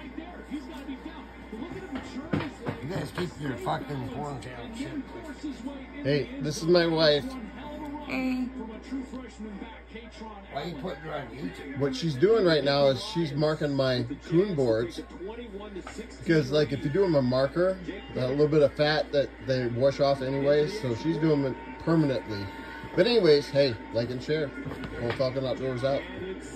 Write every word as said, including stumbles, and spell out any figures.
You guys keep your fucking corn down shit. Hey, this is my wife. Hey. Why are you putting her on YouTube? What she's doing right now is she's marking my coon boards. Because, like, if you do them a marker, a little bit of fat that they wash off anyways, so she's doing it permanently. But anyways, hey, like and share. Old Falcon Outdoors out.